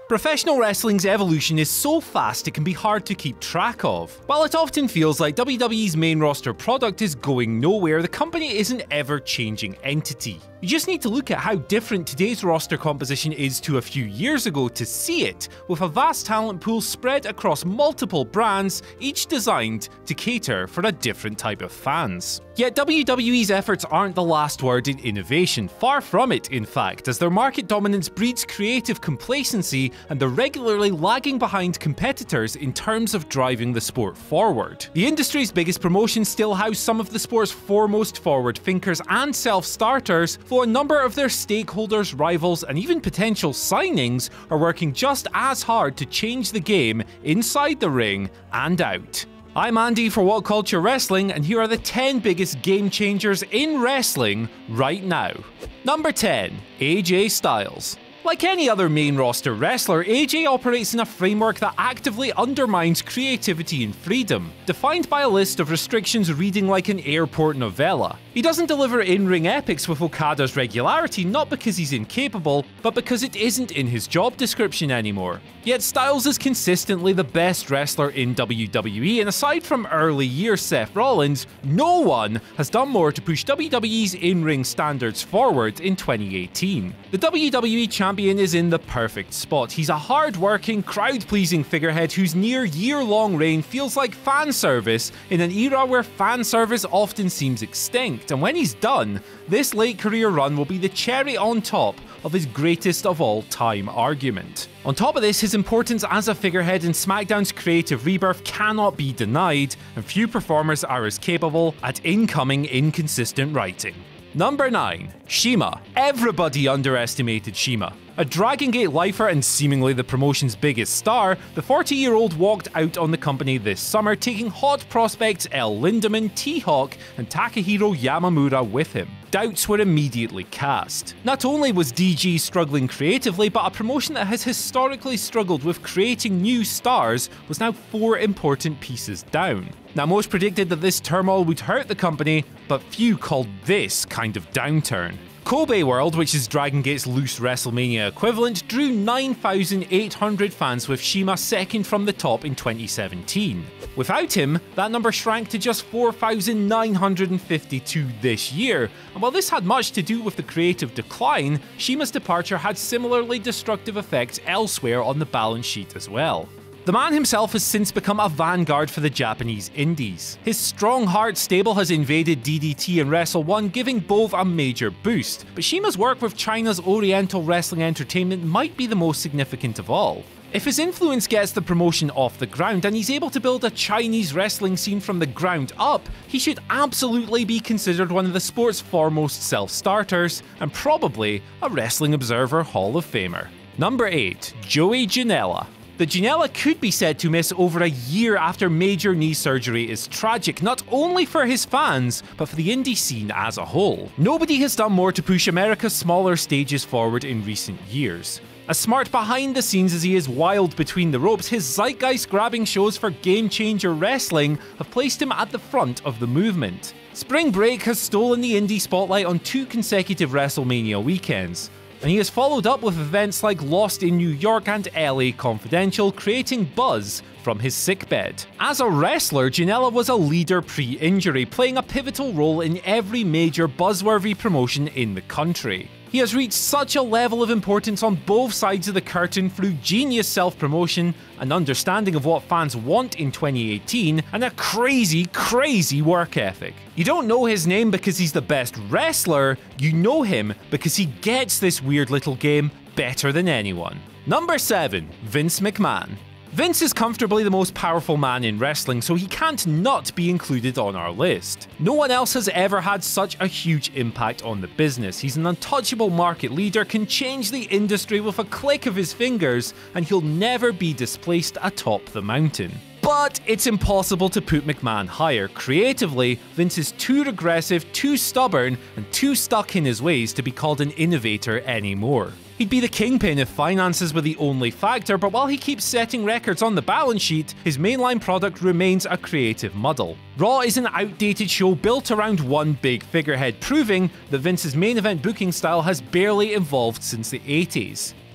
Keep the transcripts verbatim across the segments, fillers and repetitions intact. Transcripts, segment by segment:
Professional wrestling's evolution is so fast it can be hard to keep track of. While it often feels like W W E's main roster product is going nowhere, the company is an ever-changing entity. You just need to look at how different today's roster composition is to a few years ago to see it, with a vast talent pool spread across multiple brands, each designed to cater for a different type of fans. Yet W W E's efforts aren't the last word in innovation, far from it in fact, as their market dominance breeds creative complacency and they're regularly lagging behind competitors in terms of driving the sport forward. The industry's biggest promotions still house some of the sport's foremost forward thinkers and self-starters, though a number of their stakeholders, rivals, and even potential signings are working just as hard to change the game inside the ring and out. I'm Andy for What Culture Wrestling, and here are the ten biggest game changers in wrestling right now. Number ten. A J Styles. Like any other main roster wrestler, A J operates in a framework that actively undermines creativity and freedom, defined by a list of restrictions reading like an airport novella. He doesn't deliver in-ring epics with Okada's regularity, not because he's incapable, but because it isn't in his job description anymore. Yet Styles is consistently the best wrestler in W W E, and aside from early year Seth Rollins, no one has done more to push W W E's in-ring standards forward in twenty eighteen. The W W E champion is in the perfect spot. He's a hard-working, crowd-pleasing figurehead whose near-year-long reign feels like fan service in an era where fan service often seems extinct, and when he's done, this late career run will be the cherry on top of his greatest of all time argument. On top of this, his importance as a figurehead in SmackDown's creative rebirth cannot be denied, and few performers are as capable at incoming inconsistent writing. Number nine. CIMA. Everybody underestimated CIMA. A Dragon Gate lifer and seemingly the promotion's biggest star, the forty-year-old walked out on the company this summer, taking hot prospects El Lindaman, T-Hawk, and Takahiro Yamamura with him. Doubts were immediately cast. Not only was D G struggling creatively, but a promotion that has historically struggled with creating new stars was now four important pieces down. Now, most predicted that this turmoil would hurt the company, but few called this kind of downturn. Kobe World, which is Dragon Gate's loose WrestleMania equivalent, drew nine thousand eight hundred fans, with CIMA second from the top in twenty seventeen. Without him, that number shrank to just four thousand nine hundred fifty-two this year, and while this had much to do with the creative decline, CIMA's departure had similarly destructive effects elsewhere on the balance sheet as well. The man himself has since become a vanguard for the Japanese indies. His strong heart stable has invaded D D T and Wrestle One, giving both a major boost, but CIMA's work with China's Oriental Wrestling Entertainment might be the most significant of all. If his influence gets the promotion off the ground and he's able to build a Chinese wrestling scene from the ground up, he should absolutely be considered one of the sport's foremost self-starters, and probably a Wrestling Observer Hall of Famer. Number eight. Joey Janela. The Janela could be said to miss over a year after major knee surgery is tragic, not only for his fans, but for the indie scene as a whole. Nobody has done more to push America's smaller stages forward in recent years. As smart behind the scenes as he is wild between the ropes, his zeitgeist-grabbing shows for Game Changer Wrestling have placed him at the front of the movement. Spring Break has stolen the indie spotlight on two consecutive WrestleMania weekends, and he has followed up with events like Lost in New York and L A Confidential, creating buzz from his sickbed. As a wrestler, Janela was a leader pre-injury, playing a pivotal role in every major buzzworthy promotion in the country. He has reached such a level of importance on both sides of the curtain through genius self-promotion, an understanding of what fans want in twenty eighteen, and a crazy, crazy work ethic. You don't know his name because he's the best wrestler, you know him because he gets this weird little game better than anyone. Number seven. Vince McMahon. Vince is comfortably the most powerful man in wrestling, so he can't not be included on our list. No one else has ever had such a huge impact on the business. He's an untouchable market leader, can change the industry with a click of his fingers, and he'll never be displaced atop the mountain. But it's impossible to put McMahon higher. Creatively, Vince is too regressive, too stubborn, and too stuck in his ways to be called an innovator anymore. He'd be the kingpin if finances were the only factor, but while he keeps setting records on the balance sheet, his mainline product remains a creative muddle. Raw is an outdated show built around one big figurehead, proving that Vince's main event booking style has barely evolved since the eighties.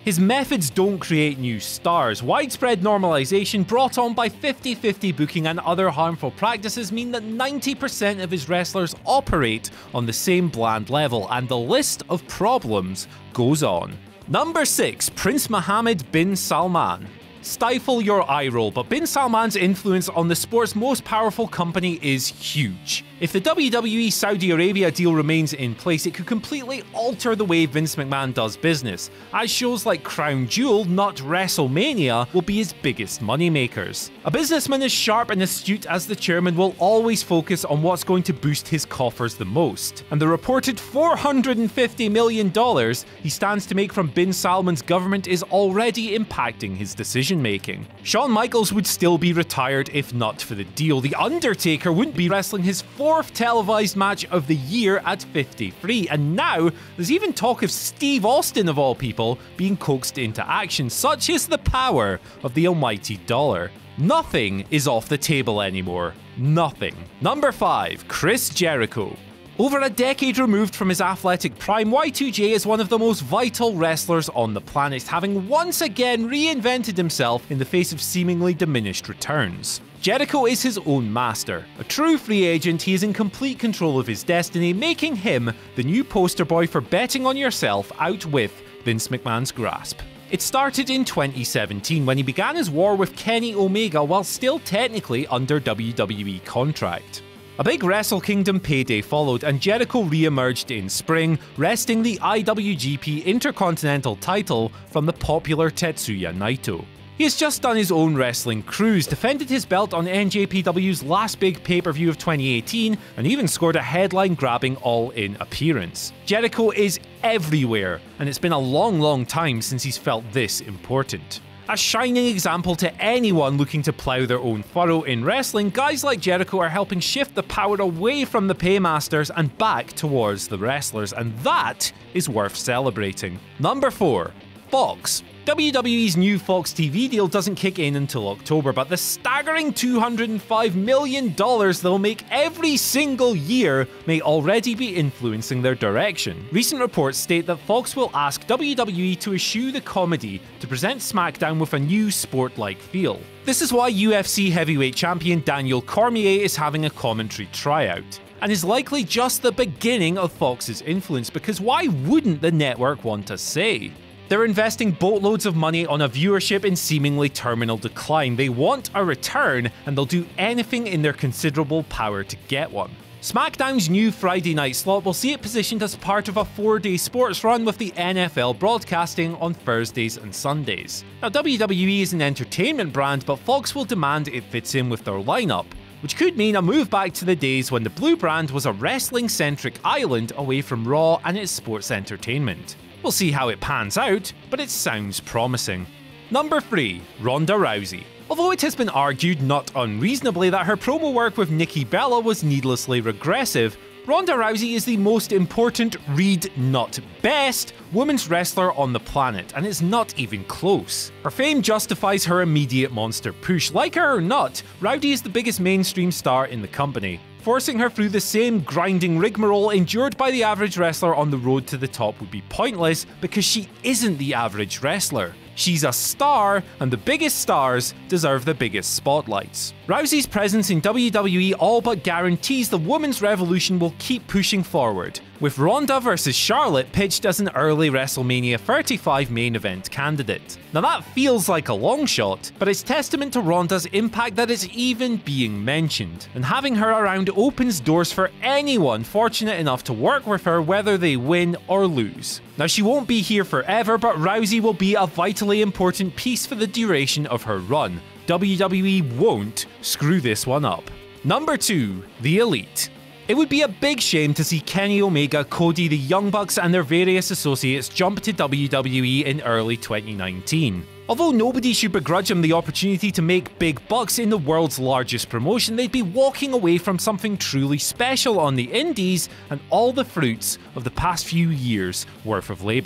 His methods don't create new stars. Widespread normalization brought on by fifty fifty booking and other harmful practices mean that ninety percent of his wrestlers operate on the same bland level, and the list of problems goes on. Number six. Prince Mohammed bin Salman. Stifle your eye roll, but Bin Salman's influence on the sport's most powerful company is huge. If the W W E Saudi Arabia deal remains in place, it could completely alter the way Vince McMahon does business, as shows like Crown Jewel, not WrestleMania, will be his biggest moneymakers. A businessman as sharp and astute as the chairman will always focus on what's going to boost his coffers the most, and the reported four hundred fifty million dollars he stands to make from Bin Salman's government is already impacting his decision making. Shawn Michaels would still be retired if not for the deal. The Undertaker wouldn't be wrestling his fourth televised match of the year at fifty-three, and now there's even talk of Steve Austin, of all people, being coaxed into action. Such is the power of the almighty dollar. Nothing is off the table anymore. Nothing. Number five. Chris Jericho. Over a decade removed from his athletic prime, Y two J is one of the most vital wrestlers on the planet, having once again reinvented himself in the face of seemingly diminished returns. Jericho is his own master. A true free agent, he is in complete control of his destiny, making him the new poster boy for betting on yourself out with Vince McMahon's grasp. It started in twenty seventeen when he began his war with Kenny Omega while still technically under W W E contract. A big Wrestle Kingdom payday followed, and Jericho re-emerged in spring, wresting the I W G P Intercontinental title from the popular Tetsuya Naito. He has just done his own wrestling cruise, defended his belt on N J P W's last big pay-per-view of twenty eighteen, and even scored a headline-grabbing All-In appearance. Jericho is everywhere, and it's been a long, long time since he's felt this important. A shining example to anyone looking to plough their own furrow in wrestling, guys like Jericho are helping shift the power away from the paymasters and back towards the wrestlers, and that is worth celebrating. Number four. Fox. W W E's new Fox T V deal doesn't kick in until October, but the staggering two hundred five million dollars they'll make every single year may already be influencing their direction. Recent reports state that Fox will ask W W E to eschew the comedy to present SmackDown with a new sport-like feel. This is why U F C heavyweight champion Daniel Cormier is having a commentary tryout, and is likely just the beginning of Fox's influence, because why wouldn't the network want a say? They're investing boatloads of money on a viewership in seemingly terminal decline. They want a return, and they'll do anything in their considerable power to get one. SmackDown's new Friday night slot will see it positioned as part of a four-day sports run, with the N F L broadcasting on Thursdays and Sundays. Now, W W E is an entertainment brand, but Fox will demand it fits in with their lineup, which could mean a move back to the days when the Blue brand was a wrestling-centric island away from Raw and its sports entertainment. We'll see how it pans out, but it sounds promising. Number three. Ronda Rousey. Although it has been argued, not unreasonably, that her promo work with Nikki Bella was needlessly regressive, Ronda Rousey is the most important, read not best, women's wrestler on the planet, and it's not even close. Her fame justifies her immediate monster push. Like her or not, Rowdy is the biggest mainstream star in the company. Forcing her through the same grinding rigmarole endured by the average wrestler on the road to the top would be pointless, because she isn't the average wrestler. She's a star, and the biggest stars deserve the biggest spotlights. Rousey's presence in W W E all but guarantees the women's revolution will keep pushing forward, with Ronda versus Charlotte pitched as an early WrestleMania thirty-five main event candidate. Now that feels like a long shot, but it's testament to Ronda's impact that it's even being mentioned, and having her around opens doors for anyone fortunate enough to work with her, whether they win or lose. Now, she won't be here forever, but Rousey will be a vitally important piece for the duration of her run. W W E won't screw this one up. Number two. The Elite. It would be a big shame to see Kenny Omega, Cody, the Young Bucks, and their various associates jump to W W E in early twenty nineteen. Although nobody should begrudge them the opportunity to make big bucks in the world's largest promotion, they'd be walking away from something truly special on the indies and all the fruits of the past few years' worth of labour.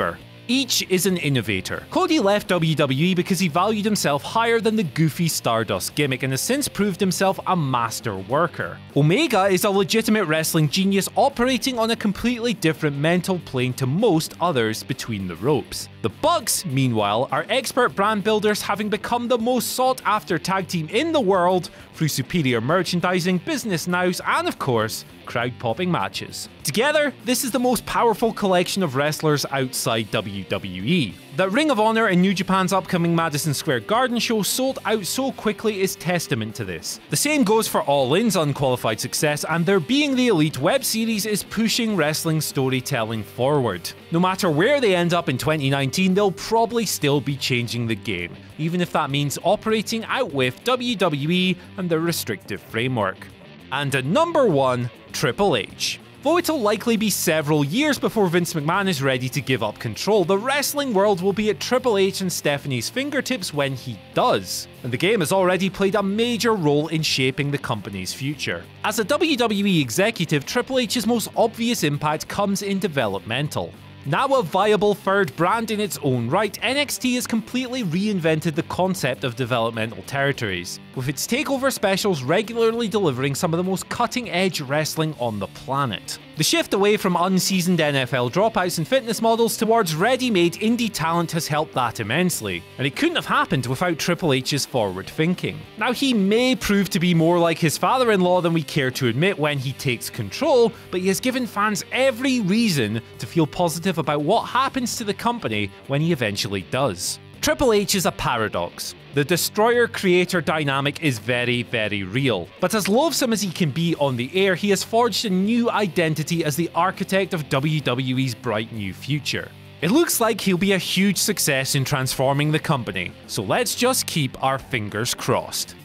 Each is an innovator. Cody left W W E because he valued himself higher than the goofy Stardust gimmick and has since proved himself a master worker. Omega is a legitimate wrestling genius operating on a completely different mental plane to most others between the ropes. The Bucks, meanwhile, are expert brand builders, having become the most sought after tag team in the world through superior merchandising, business nows, and of course, crowd-popping matches. Together, this is the most powerful collection of wrestlers outside W W E. That Ring of Honor and New Japan's upcoming Madison Square Garden show sold out so quickly is testament to this. The same goes for All In's unqualified success, and their Being the Elite web series is pushing wrestling storytelling forward. No matter where they end up in twenty nineteen, they'll probably still be changing the game, even if that means operating out with W W E and their restrictive framework. And at number one, Triple H. Though it'll likely be several years before Vince McMahon is ready to give up control, the wrestling world will be at Triple H and Stephanie's fingertips when he does. And the game has already played a major role in shaping the company's future. As a W W E executive, Triple H's most obvious impact comes in developmental. Now a viable third brand in its own right, N X T has completely reinvented the concept of developmental territories, with its takeover specials regularly delivering some of the most cutting-edge wrestling on the planet. The shift away from unseasoned N F L dropouts and fitness models towards ready-made indie talent has helped that immensely, and it couldn't have happened without Triple H's forward thinking. Now, he may prove to be more like his father-in-law than we care to admit when he takes control, but he has given fans every reason to feel positive about what happens to the company when he eventually does. Triple H is a paradox. The destroyer-creator dynamic is very, very real. But as loathsome as he can be on the air, he has forged a new identity as the architect of W W E's bright new future. It looks like he'll be a huge success in transforming the company, so let's just keep our fingers crossed.